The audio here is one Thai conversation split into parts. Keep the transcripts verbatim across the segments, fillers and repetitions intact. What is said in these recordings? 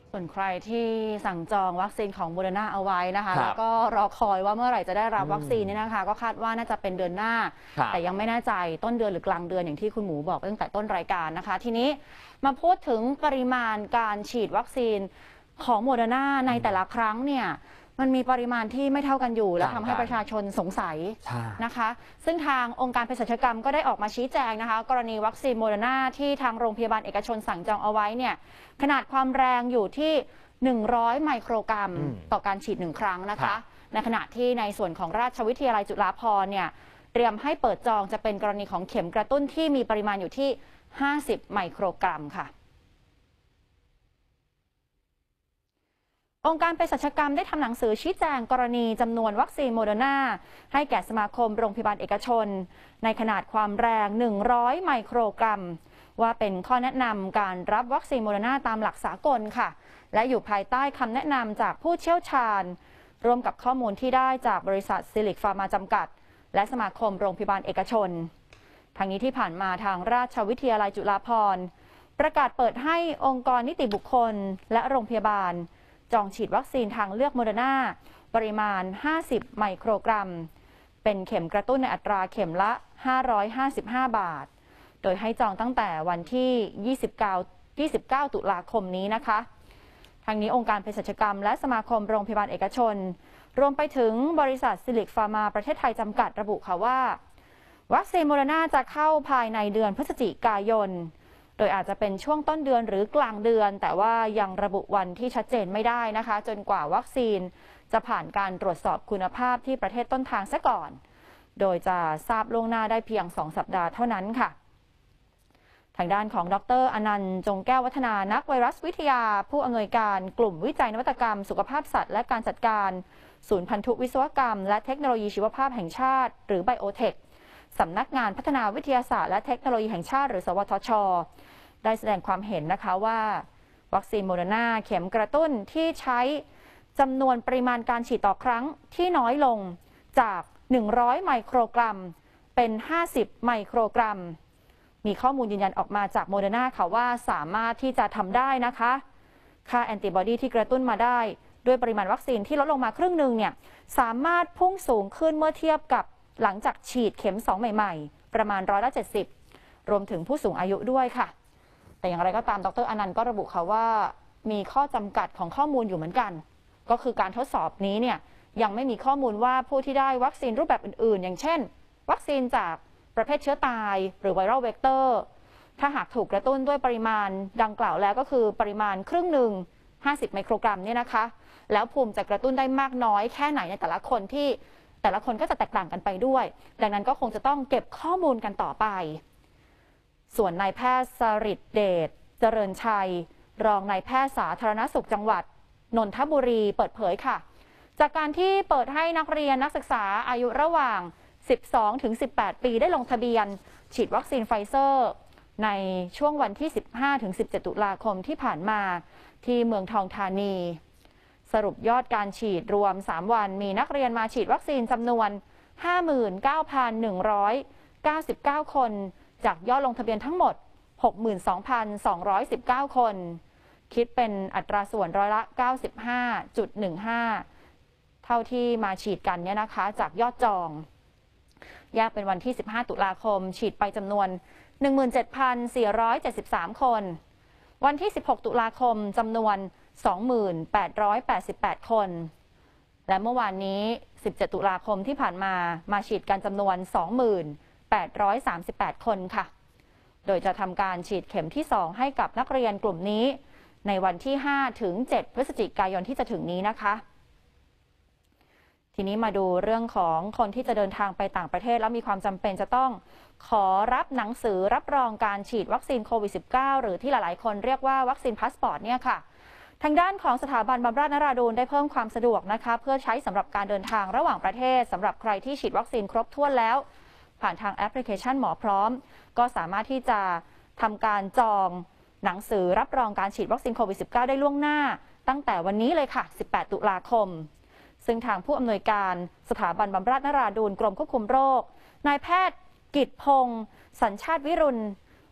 ส่วนใครที่สั่งจองวัคซีนของโมเดอร์นาเอาไว้นะคะแล้วก็รอคอยว่าเมื่อไหร่จะได้รับวัคซีนนี่นะคะก็คาดว่าน่าจะเป็นเดือนหน้าแต่ยังไม่แน่ใจต้นเดือนหรือกลางเดือนอย่างที่คุณหมูบอกตั้งแต่ต้นรายการนะคะทีนี้มาพูดถึงปริมาณการฉีดวัคซีนของโมเดอร์นาในแต่ละครั้งเนี่ยมันมีปริมาณที่ไม่เท่ากันอยู่และทำให้ประชาชนสงสัยนะคะซึ่งทางองค์การเภสัชกรรมก็ได้ออกมาชี้แจงนะคะกรณีวัคซีนโมเดอร์นาที่ทางโรงพยาบาลเอกชนสั่งจองเอาไว้เนี่ยขนาดความแรงอยู่ที่หนึ่งร้อยไมโครกรัมต่อการฉีดหนึ่งครั้งนะคะในขณะที่ในส่วนของราชวิทยาลัยจุฬาภรณ์เนี่ยเตรียมให้เปิดจองจะเป็นกรณีของเข็มกระตุ้นที่มีปริมาณอยู่ที่ห้าสิบไมโครกรัมค่ะองค์การเภสัชกรรมได้ทำหนังสือชี้แจงกรณีจำนวนวัคซีนโมเดอร์นาให้แก่สมาคมโรงพยาบาลเอกชนในขนาดความแรงหนึ่งร้อยไมโครกรัมว่าเป็นข้อแนะนำการรับวัคซีนโมเดอร์นาตามหลักสากลค่ะและอยู่ภายใต้คำแนะนำจากผู้เชี่ยวชาญรวมกับข้อมูลที่ได้จากบริษัทซิลิกฟาร์มาจำกัดและสมาคมโรงพยาบาลเอกชนทางนี้ที่ผ่านมาทางราชวิทยาลัยจุฬาภรณ์ประกาศเปิดให้องค์กรนิติบุคคลและโรงพยาบาลจองฉีดวัคซีนทางเลือกโมเดอร์นาปริมาณห้าสิบไมโครกรัมเป็นเข็มกระตุ้นในอัตราเข็มละห้าร้อยห้าสิบห้าบาทโดยให้จองตั้งแต่วันที่ยี่สิบเก้า ยี่สิบเก้าตุลาคมนี้นะคะทางนี้องค์การเภสัชกรรมและสมาคมโรงพยาบาลเอกชนรวมไปถึงบริษัทซิลิกฟาร์มาประเทศไทยจำกัดระบุค่ะว่าวัคซีนโมเดอร์นาจะเข้าภายในเดือนพฤศจิกายนโดยอาจจะเป็นช่วงต้นเดือนหรือกลางเดือนแต่ว่ายังระบุวันที่ชัดเจนไม่ได้นะคะจนกว่าวัคซีนจะผ่านการตรวจสอบคุณภาพที่ประเทศต้นทางซะก่อนโดยจะทราบล่วงหน้าได้เพียงสองสัปดาห์เท่านั้นค่ะทางด้านของดรอนันต์จงแก้ววัฒนานักไวรัสวิทยาผู้อำนวยการกลุ่มวิจัยนวัตกรรมสุขภาพสัตว์และการจัดการศูนย์พันธุวิศวกรรมและเทคโนโลยีชีวภาพแห่งชาติหรือไบโอเทคสำนักงานพัฒนาวิทยาศาสตร์และเทคโนโลยีแห่งชาติหรือสวทช.ได้แสดงความเห็นนะคะว่าวัคซีนโมเดอร์นาเข็มกระตุ้นที่ใช้จำนวนปริมาณการฉีดต่อครั้งที่น้อยลงจากหนึ่งร้อยไมโครกรัมเป็นห้าสิบไมโครกรัมมีข้อมูลยืนยันออกมาจากโมเดอร์นาค่ะว่าสามารถที่จะทำได้นะคะค่าแอนติบอดีที่กระตุ้นมาได้ด้วยปริมาณวัคซีนที่ลดลงมาครึ่งหนึ่งเนี่ยสามารถพุ่งสูงขึ้นเมื่อเทียบกับหลังจากฉีดเข็มสองใหม่ๆประมาณร้อยละเจ็ดสิบรวมถึงผู้สูงอายุด้วยค่ะแต่อย่างไรก็ตามดรอนันต์ก็ระบุค่ะว่ามีข้อจำกัดของข้อมูลอยู่เหมือนกันก็คือการทดสอบนี้เนี่ยยังไม่มีข้อมูลว่าผู้ที่ได้วัคซีนรูปแบบอื่นๆอย่างเช่นวัคซีนจากประเภทเชื้อตายหรือไวรัลเวกเตอร์ถ้าหากถูกกระตุ้นด้วยปริมาณดังกล่าวแล้วก็คือปริมาณครึ่งหนึ่งห้าสิบไมโครกรัมเนี่ยนะคะแล้วภูมิจะกระตุ้นได้มากน้อยแค่ไหนในแต่ละคนที่แต่ละคนก็จะแตกต่างกันไปด้วยดังนั้นก็คงจะต้องเก็บข้อมูลกันต่อไปส่วนนายแพทย์สฤทธิ์เดชเจริญชัยรองนายแพทย์สาธารณสุขจังหวัดนนทบุรีเปิดเผยค่ะจากการที่เปิดให้นักเรียนนักศึกษาอายุระหว่างสิบสองถึงสิบแปดปีได้ลงทะเบียนฉีดวัคซีนไฟเซอร์ในช่วงวันที่สิบห้าถึงสิบเจ็ดตุลาคมที่ผ่านมาที่เมืองทองธานีสรุปยอดการฉีดรวมสามวันมีนักเรียนมาฉีดวัคซีนจำนวน ห้าหมื่นเก้าพันหนึ่งร้อยเก้าสิบเก้า คนจากยอดลงทะเบียนทั้งหมด หกหมื่นสองพันสองร้อยสิบเก้า คนคิดเป็นอัตราส่วนร้อยละ เก้าสิบห้าจุดหนึ่งห้า เท่าที่มาฉีดกันเนี่ยนะคะจากยอดจองแยกเป็นวันที่สิบห้าตุลาคมฉีดไปจำนวน หนึ่งหมื่นเจ็ดพันสี่ร้อยเจ็ดสิบสาม คนวันที่สิบหกตุลาคมจำนวน สองหมื่นแปดร้อยแปดสิบแปด คนและเมื่อวานนี้สิบเจ็ดตุลาคมที่ผ่านมามาฉีดกันจำนวน สองหมื่นแปดร้อยสามสิบแปด คนค่ะโดยจะทำการฉีดเข็มที่สองให้กับนักเรียนกลุ่มนี้ในวันที่ห้าถึงเจ็ดพฤศจิกายนที่จะถึงนี้นะคะทีนี้มาดูเรื่องของคนที่จะเดินทางไปต่างประเทศแล้วมีความจำเป็นจะต้องขอรับหนังสือรับรองการฉีดวัคซีนโควิด สิบเก้า หรือที่หลายๆคนเรียกว่าวัคซีนพาสปอร์ตเนี่ยค่ะทางด้านของสถาบันบำราศนราดูลได้เพิ่มความสะดวกนะคะเพื่อใช้สำหรับการเดินทางระหว่างประเทศสำหรับใครที่ฉีดวัคซีนครบถ้วนแล้วผ่านทางแอปพลิเคชันหมอพร้อมก็สามารถที่จะทำการจองหนังสือรับรองการฉีดวัคซีนโควิด สิบเก้า ได้ล่วงหน้าตั้งแต่วันนี้เลยค่ะสิบแปดตุลาคมซึ่งทางผู้อำนวยการสถาบันบำราศนราดูลกรมควบคุมโรคนายแพทย์กิตพงศ์สัญชาติวิรุณ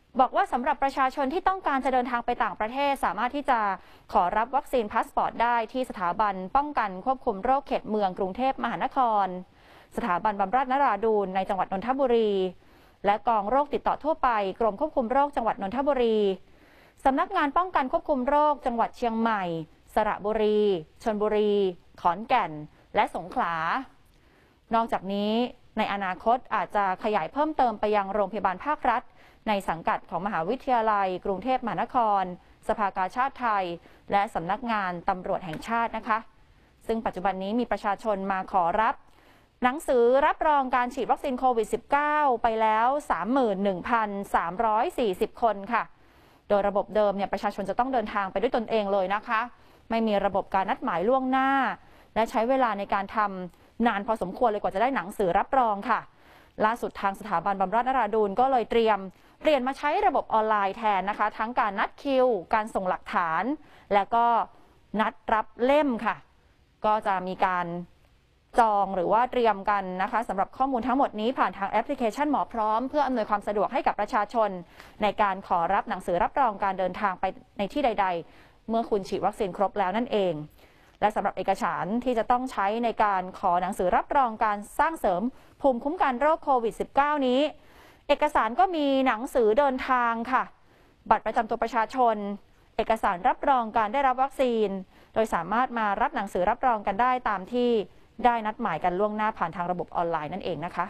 บอกว่าสำหรับประชาชนที่ต้องการจะเดินทางไปต่างประเทศสามารถที่จะขอรับวัคซีนพาสปอร์ตได้ที่สถาบันป้องกันควบคุมโรคเขตเมืองกรุงเทพมหานครสถาบันบำราศนราดูรในจังหวัดนนทบุรีและกองโรคติดต่อทั่วไปกรมควบคุมโรคจังหวัดนนทบุรีสำนักงานป้องกันควบคุมโรคจังหวัดเชียงใหม่สระบุรีชลบุรีขอนแก่นและสงขลานอกจากนี้ในอนาคตอาจจะขยายเพิ่มเติมไปยังโรงพยาบาลภาครัฐในสังกัดของมหาวิทยาลัยกรุงเทพมหานครสภากาชาดไทยและสำนักงานตำรวจแห่งชาตินะคะซึ่งปัจจุบันนี้มีประชาชนมาขอรับหนังสือรับรองการฉีดวัคซีนโควิด สิบเก้า ไปแล้ว สามหมื่นหนึ่งพันสามร้อยสี่สิบ คนค่ะโดยระบบเดิมเนี่ยประชาชนจะต้องเดินทางไปด้วยตนเองเลยนะคะไม่มีระบบการนัดหมายล่วงหน้าและใช้เวลาในการทำนานพอสมควรเลยกว่าจะได้หนังสือรับรองค่ะล่าสุดทางสถาบันบำราศนราดูรก็เลยเตรียมเปลี่ยนมาใช้ระบบออนไลน์แทนนะคะทั้งการนัดคิวการส่งหลักฐานและก็นัดรับเล่มค่ะก็จะมีการจองหรือว่าเตรียมกันนะคะสำหรับข้อมูลทั้งหมดนี้ผ่านทางแอปพลิเคชันหมอพร้อมเพื่ออำนวยความสะดวกให้กับประชาชนในการขอรับหนังสือรับรองการเดินทางไปในที่ใดๆเมื่อคุณฉีดวัคซีนครบแล้วนั่นเองและสำหรับเอกสารที่จะต้องใช้ในการขอหนังสือรับรองการสร้างเสริมภูมิคุ้มกันโรคโควิด สิบเก้า นี้เอกสารก็มีหนังสือเดินทางค่ะบัตรประจำตัวประชาชนเอกสารรับรองการได้รับวัคซีนโดยสามารถมารับหนังสือรับรองกันได้ตามที่ได้นัดหมายกันล่วงหน้าผ่านทางระบบออนไลน์นั่นเองนะคะ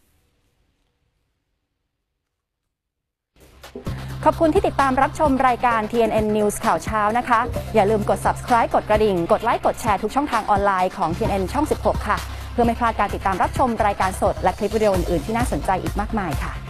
ขอบคุณที่ติดตามรับชมรายการ ที เอ็น เอ็น News ข่าวเช้านะคะอย่าลืมกด Subscribe กดกระดิ่งกดไลค์กดแชร์ทุกช่องทางออนไลน์ของ ที เอ็น เอ็น ช่อง สิบหก ค่ะเพื่อไม่พลาดการติดตามรับชมรายการสดและคลิปวิดีโออื่นๆที่น่าสนใจอีกมากมายค่ะ